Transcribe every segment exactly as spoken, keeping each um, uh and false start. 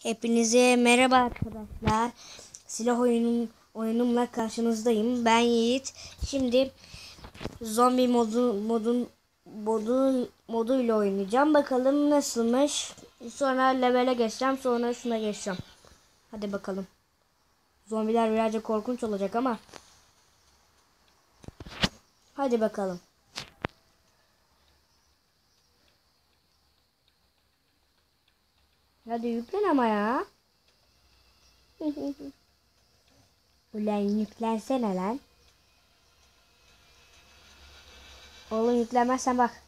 Hepinize merhaba arkadaşlar. Silah oyunum oyunumla karşınızdayım. Ben Yiğit. Şimdi zombi modu modun modu moduyla oynayacağım. Bakalım nasılmış. Sonra levele geçeceğim. Sonra şuna geçeceğim. Hadi bakalım. Zombiler birazcık korkunç olacak ama. Hadi bakalım. Hadi yüklen ama ya. Ulan yüklensene lan. Oğlum yüklenmezsen bak.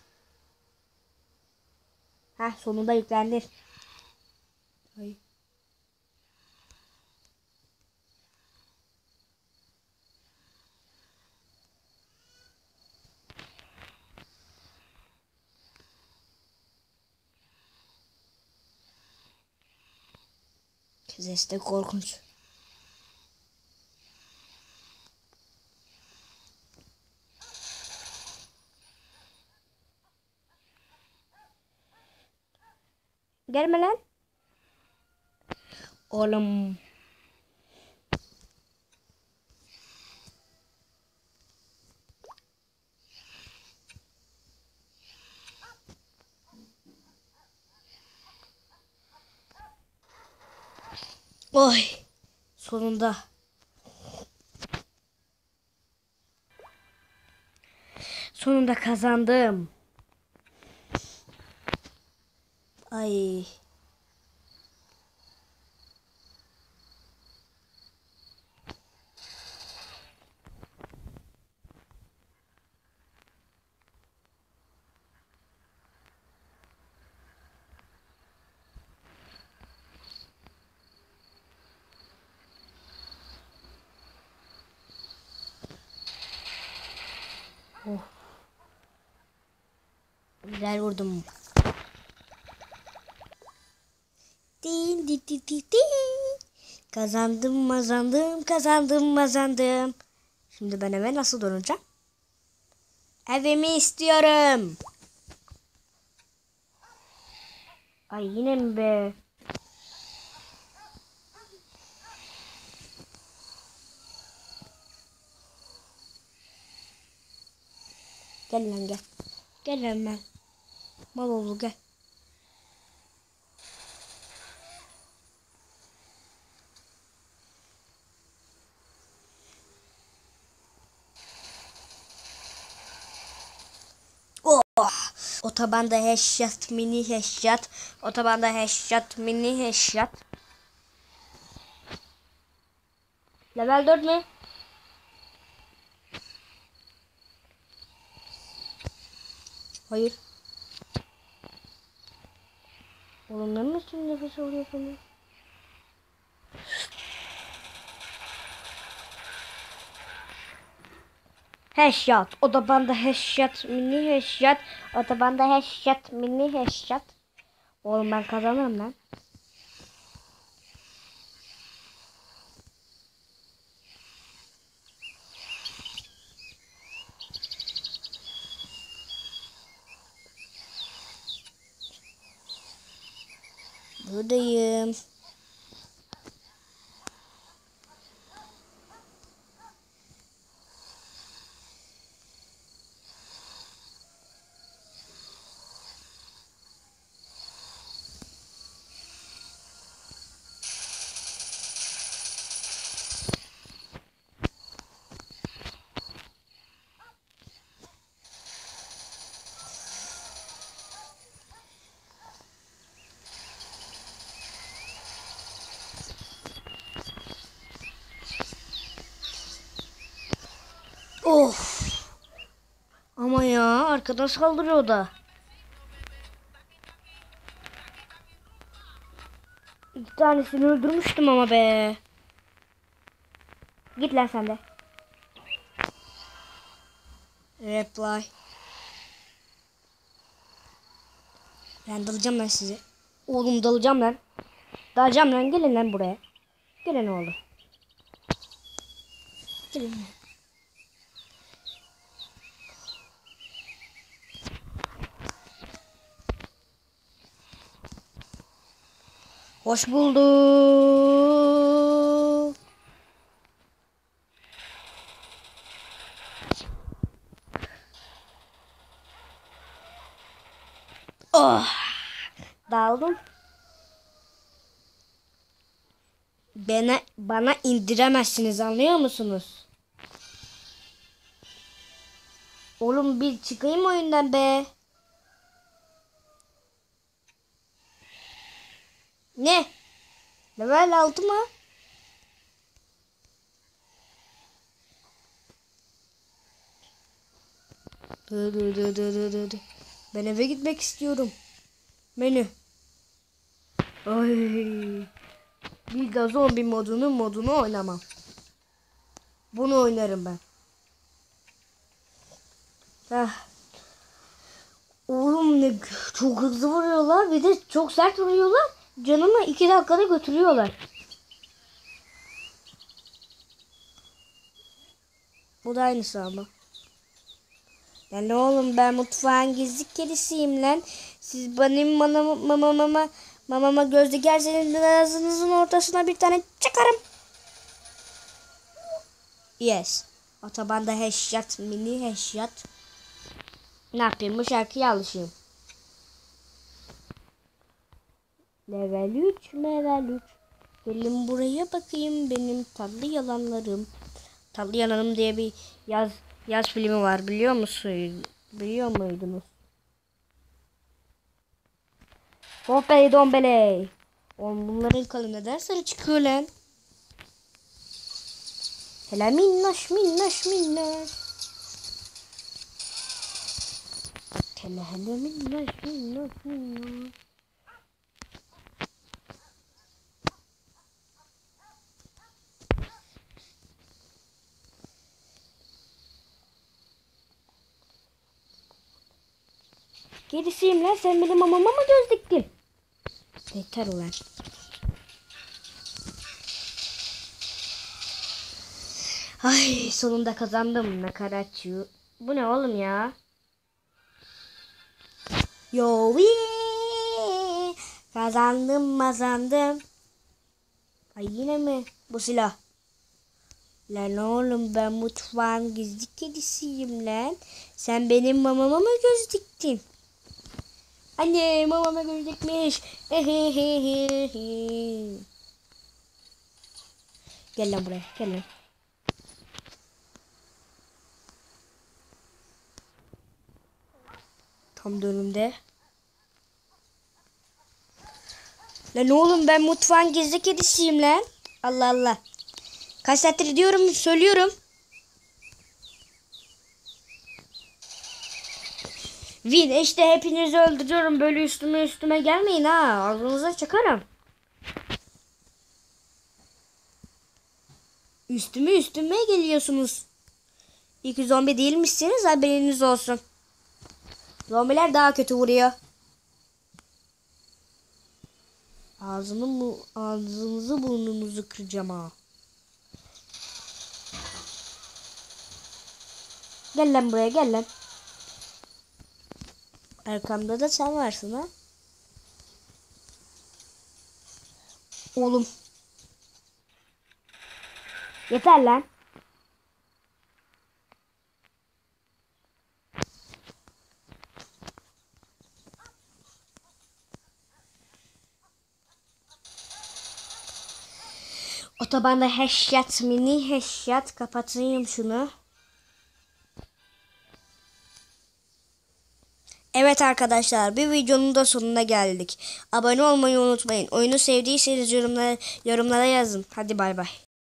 Heh, sonunda yüklendir. Ay. Ses de korkunç. Gelme lan. Oğlum. Oy. Sonunda. Sonunda kazandım. Ay. Oh. Güzel vurdum. Din di di di di. Kazandım, kazandım, kazandım, kazandım. Şimdi ben eve nasıl döneceğim? Evimi istiyorum. Ay yine mi be? Gel lan gel. Gel lan ben. Mal oldu gel. Oh. Otobanda headshot, mini headshot. Otobanda headshot, mini headshot. Level dört mü? Hayır. Oğlum ne misin nefes alıyorsun? Headshot. Otobanda headshot, mini headshot. Otobanda headshot, mini headshot. Oğlum ben kazanırım lan. Buradayım. Of. Ama ya arkadan saldırıyor o da. İki tanesini öldürmüştüm ama be. Git lan sen de. Reply. Ben dalacağım lan sizi. Oğlum dalacağım lan. Dalacağım lan, gelin lan buraya. Gelin oğlum. Gelin. Hoş bulduk. Oh, daldım. Bana, bana indiremezsiniz, anlıyor musunuz? Oğlum bir çıkayım oyundan be. Ne? Level altı mı? Dı dı dı dı dı dı dı. Ben eve gitmek istiyorum. Menü. Ay. Bir de zombi modunu modunu oynamam. Bunu oynarım ben. Heh. Oğlum ne çok hızlı vuruyorlar, bir de çok sert vuruyorlar. Canımı iki dakikada götürüyorlar. Bu da aynısı ama. Yani oğlum ben mutfağın gizli kedisiyim lan. Siz benim mama mama mama mamama göz dikerseniz ağzınızın ortasına bir tane çakarım. Yes. Otobanda headshot, mini headshot. Ne yapayım, bu şarkıya alışayım. Level üç, level üç. Gelin buraya bakayım benim tatlı yalanlarım. Tatlı Yalanım diye bir yaz yaz filmi var, biliyor musun? Biliyor muydunuz? Hoppeli dombele. Oğlum bunların kalı neden sarı çıkıyor lan? Hele minnoş minnoş minnoş. Hele hele minnoş minnoş minnoş. Kedisiyim lan, sen benim mamama mı göz diktin? Yeter ulan. Ay sonunda kazandım nakaratçı. Bu ne oğlum ya? Yo wee. Kazandım kazandım. Ay yine mi bu silah? Lan oğlum ben mutfağın gizli kedisiyim lan. Sen benim mamama mı göz diktin? Anne mamama göz dikmiş. Gel lan buraya, gel lan. Tam da önümde. Lan oğlum ben mutfağın gizli kedisiyim lan. Allah Allah. Kaç saattir diyorum, söylüyorum. Win işte, hepinizi öldürüyorum. Böyle üstüme üstüme gelmeyin ha. Ağzınıza çakarım. Üstüme üstüme geliyorsunuz. İyi ki zombi değilmişsiniz, haberiniz olsun. Zombiler daha kötü vuruyor. Ağzını bu ağzınızı burnunuzu kıracağım ha. Gel lan buraya, gel lan. Arkamda da sen varsın ha. Oğlum. Yeter lan. Otobanda headshot, mini headshot. Kapatayım şunu. Evet arkadaşlar, bir videonun da sonuna geldik. Abone olmayı unutmayın. Oyunu sevdiyseniz yorumlara, yorumlara yazın. Hadi bay bay.